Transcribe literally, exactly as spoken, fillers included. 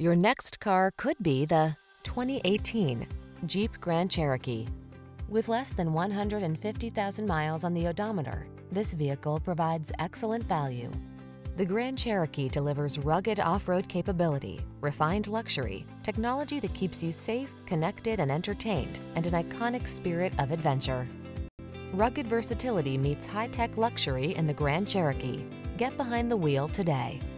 Your next car could be the twenty eighteen Jeep Grand Cherokee. With less than one hundred fifty thousand miles on the odometer, this vehicle provides excellent value. The Grand Cherokee delivers rugged off-road capability, refined luxury, technology that keeps you safe, connected, and entertained, and an iconic spirit of adventure. Rugged versatility meets high-tech luxury in the Grand Cherokee. Get behind the wheel today.